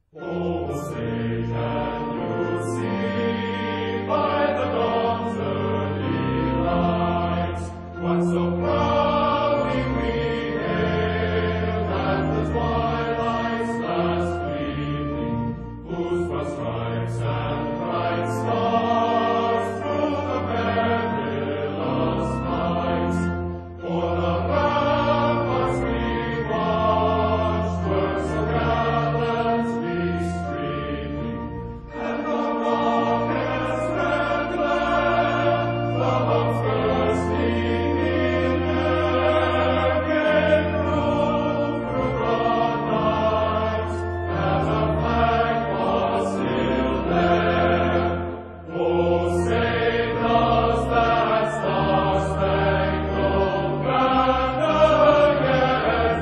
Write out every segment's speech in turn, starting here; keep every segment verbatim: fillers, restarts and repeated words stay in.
Oh, say can you see by the dawn's early light what so proudly we hailed at the twilight's last gleaming, whose broad stripes and bright stars through the perilous fight o'er the ramparts we watched were so gallantly streaming, and the rocket's red glare, the bombs bursting in air, gave proof through broad night that the flag was still there. Oh, say does that star-spangled banner yet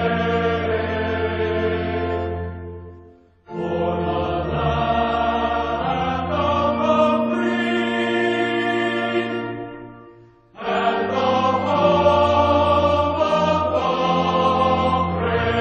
wave o'er the land of the free and the home of the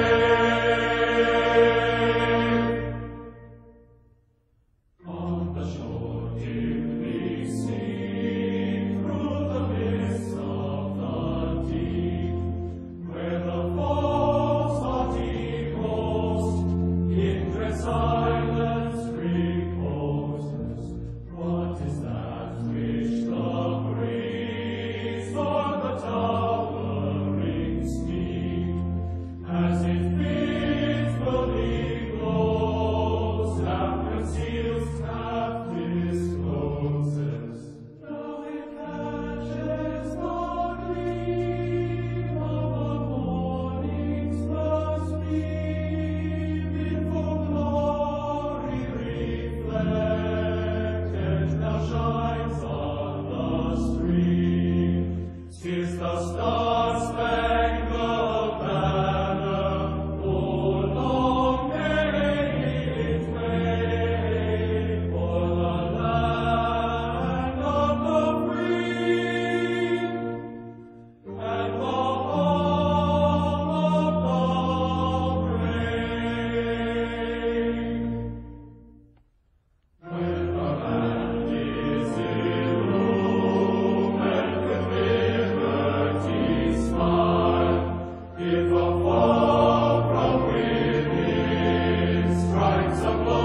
brave? On the shore dimly seen through the mists of the deep, where the foe's haughty host in dread silence reposes, what is that which the breeze o'er the towering steep, as it fitfully blows, half conceals, half discloses? Now it catches the gleam of the morning's first beam, in full glory reflected, now shines on the stream. 'Tis the star-spangled banner, oh, long may it wave o'er the land of the free and the home of the brave. When the land is illumined with liberty's smile, if a foe from within strikes a blow